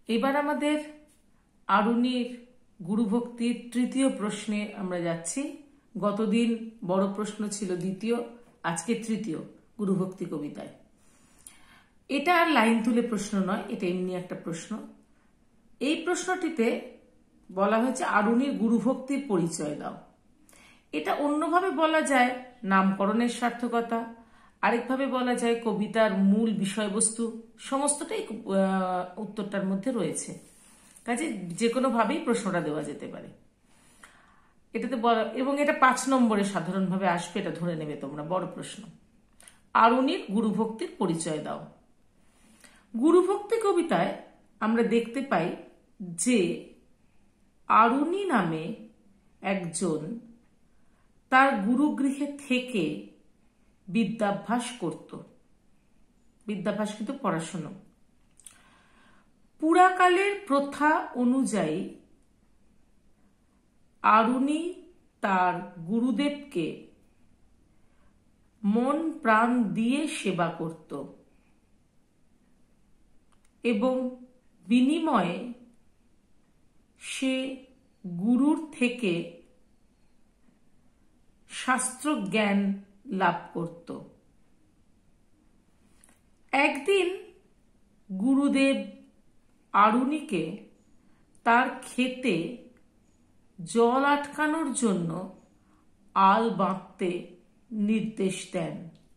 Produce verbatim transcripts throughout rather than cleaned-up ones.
এবার আমাদের আরুণীর গুরুভক্তির তৃতীয় প্রশ্নে আমরা যাচ্ছি। গতদিন বড় প্রশ্ন ছিল দ্বিতীয়, আজকে তৃতীয় গুরুভক্তি কবিতায়। এটা আর লাইন তুলে প্রশ্ন নয়, এটা এমনি একটা প্রশ্ন। এই প্রশ্নটিতে বলা হয়েছে আরুণীর গুরুভক্তির পরিচয় দাও। এটা অন্যভাবে বলা যায় নামকরণের সার্থকতা, আরেকভাবে বলা যায় কবিতার মূল বিষয়বস্তু, সমস্তটাই উত্তরটার মধ্যে রয়েছে। কাজে যে কোনো ভাবেই প্রশ্নটা দেওয়া যেতে পারে এটাতে। এবং এটা পাঁচ নম্বরে সাধারণভাবে আসবে, এটা ধরে নেবে তোমরা। বড় প্রশ্ন, আরুণীর গুরুভক্তির পরিচয় দাও। গুরুভক্তি কবিতায় আমরা দেখতে পাই যে আরুণী নামে একজন তার গুরুগৃহে থেকে বিদ্যাভ্যাস করত। বিদ্যাভ্যাস কিন্তু পড়াশুনো। পুরাকালের প্রথা অনুযায়ী আরুণী তার গুরুদেবকে মন প্রাণ দিয়ে সেবা করত এবং বিনিময়ে সে গুরুর থেকে শাস্ত্র জ্ঞান লাভ করত। একদিন গুরুদেব আরুণীকে তার ক্ষেতে জল আটকানোর জন্য আল বাঁধতে নির্দেশ দেন।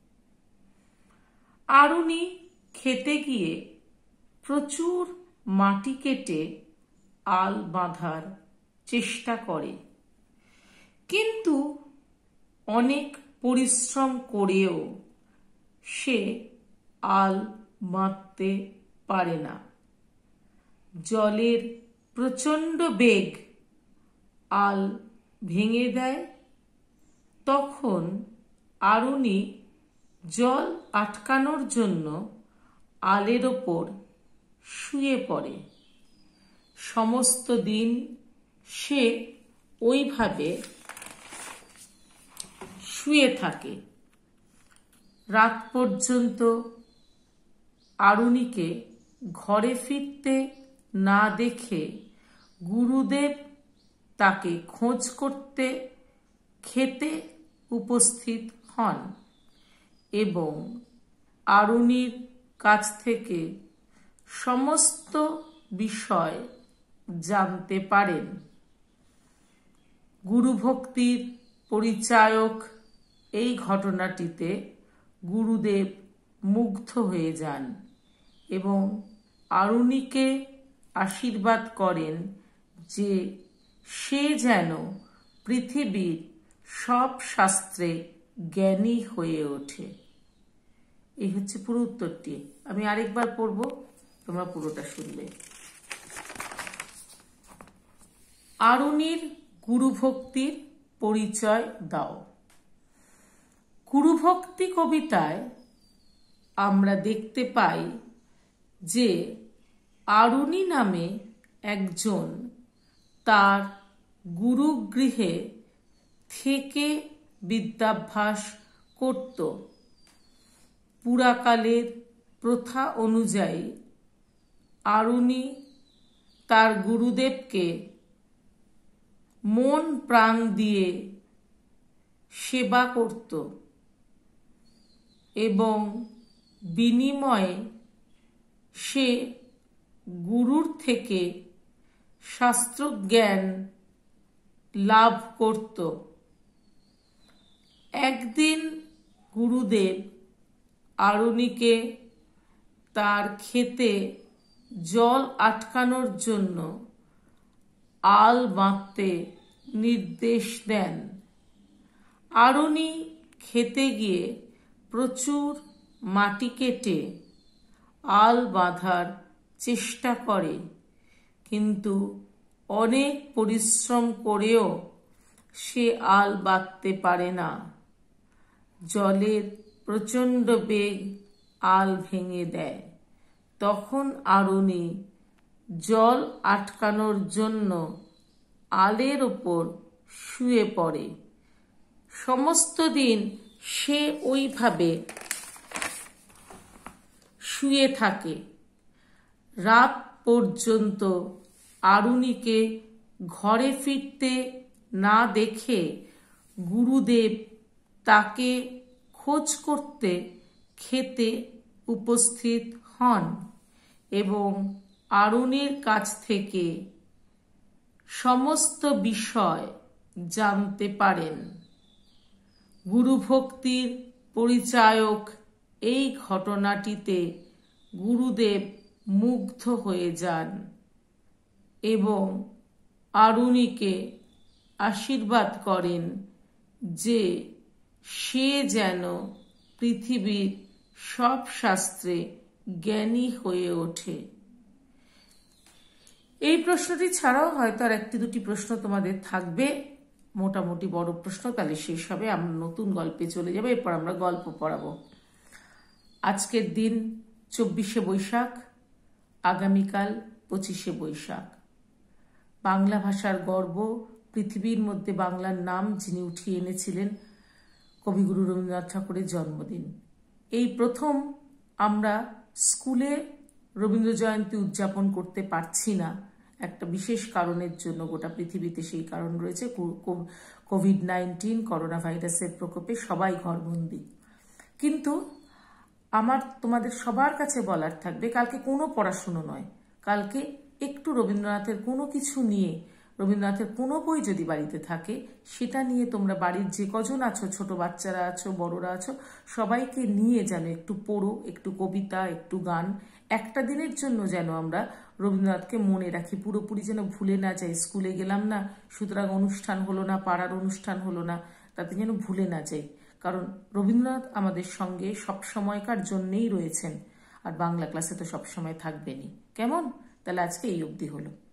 আরুণী ক্ষেতে গিয়ে প্রচুর মাটি কেটে আল বাঁধার চেষ্টা করে, কিন্তু অনেক পরিশ্রম করেও সে আল বাঁধতে পারে না। জলের প্রচণ্ড বেগ আল ভেঙে দেয়। তখন আরুণী জল আটকানোর জন্য আলের ওপর শুয়ে পড়ে। সমস্ত দিন সে ওইভাবে শুয়ে থাকে। রাত পর্যন্ত আরুণীকে ঘরে ফিরতে না দেখে গুরুদেব তাকে খোঁজ করতে ক্ষেতে উপস্থিত হন এবং আরুণীর কাছ থেকে সমস্ত বিষয় জানতে পারেন। গুরুভক্তির পরিচায়ক এই ঘটনাটিতে গুরুদেব মুগ্ধ হয়ে যান এবং আরুণীকে আশীর্বাদ করেন যে সে যেন পৃথিবীর সব শাস্ত্রে জ্ঞানী হয়ে ওঠে। এই হচ্ছে পুরো উত্তরটি। আমি আরেকবার পড়ব, তোমরা পুরোটা শুনবে। আরুণীর গুরুভক্তির পরিচয় দাও। গুরুভক্তি কবিতায় আমরা দেখতে পাই যে আরুণী নামে একজন তার গুরুগৃহে থেকে বিদ্যাভ্যাস করত। পুরাকালের প্রথা অনুযায়ী আরুণী তার গুরুদেবকে মন প্রাণ দিয়ে সেবা করত এবং বিনিময়ে সে গুরুর থেকে শাস্ত্রজ্ঞান লাভ করত। একদিন গুরুদেব আরুণীকে তার ক্ষেতে জল আটকানোর জন্য আল বাঁধতে নির্দেশ দেন। আরুণী ক্ষেতে গিয়ে প্রচুর মাটি কেটে আল বাঁধার চেষ্টা করে, কিন্তু অনেক পরিশ্রম করেও সে আল বাঁধতে পারে না। জলের প্রচণ্ড বেগ আল ভেঙে দেয়। তখন আরুণী জল আটকানোর জন্য আলের ওপর শুয়ে পড়ে। সমস্ত দিন সে ওইভাবে শুয়ে থাকে। রাত পর্যন্ত আরুণীকে ঘরে ফিরতে না দেখে গুরুদেব তাকে খোঁজ করতে খেতে উপস্থিত হন এবং আরুণীর কাছ থেকে সমস্ত বিষয় জানতে পারেন। গুরুভক্তির পরিচায়ক এই ঘটনাটিতে গুরুদেব মুগ্ধ হয়ে যান এবং আরুণীকে আশীর্বাদ করেন যে সে যেন পৃথিবীর সব শাস্ত্রে জ্ঞানী হয়ে ওঠে। এই প্রশ্নটি ছাড়াও হয়তো আর একটি দুটি প্রশ্ন তোমাদের থাকবে, মোটামুটি বড় প্রশ্ন, তাহলে শেষ হবে, আমরা নতুন গল্পে চলে যাবো। এরপর আমরা গল্প পড়াবো। আজকের দিন চব্বিশে বৈশাখ, আগামীকাল পঁচিশে বৈশাখ। বাংলা ভাষার গর্ব, পৃথিবীর মধ্যে বাংলার নাম যিনি উঠিয়ে এনেছিলেন, কবিগুরু রবীন্দ্রনাথ ঠাকুরের জন্মদিন। এই প্রথম আমরা স্কুলে রবীন্দ্র জয়ন্তী উদযাপন করতে পারছি না, একটা বিশেষ কারণের জন্য। গোটা পৃথিবীতে সেই কারণ রয়েছে, কোভিড নাইন্টিন, করোনা ভাইরাসের প্রকোপে সবাই ঘরবন্দি। কিন্তু আমার তোমাদের সবার কাছে বলার থাকবে, কালকে কোনো পড়াশুনো নয়, কালকে একটু রবীন্দ্রনাথের কোনো কিছু নিয়ে, রবীন্দ্রনাথের কোনো বই যদি বাড়িতে থাকে সেটা নিয়ে তোমরা বাড়ির যে কজন আছো, ছোট বাচ্চারা আছো, বড়রা আছো, সবাইকে নিয়ে যেন একটু পড়ো, একটু কবিতা, একটু গান। একটা দিনের জন্য যেন আমরা রবীন্দ্রনাথকে মনে রাখি, পুরোপুরি যেন ভুলে না যাই। স্কুলে গেলাম না, সুতরাং অনুষ্ঠান হলো না, পাড়ার অনুষ্ঠান হলো না, তাতে যেন ভুলে না যাই। কারণ রবীন্দ্রনাথ আমাদের সঙ্গে সব সময়কার জন্যেই রয়েছেন, আর বাংলা ক্লাসে তো সবসময় থাকবেনই। কেমন? তাহলে আজকে এই অবধি হলো।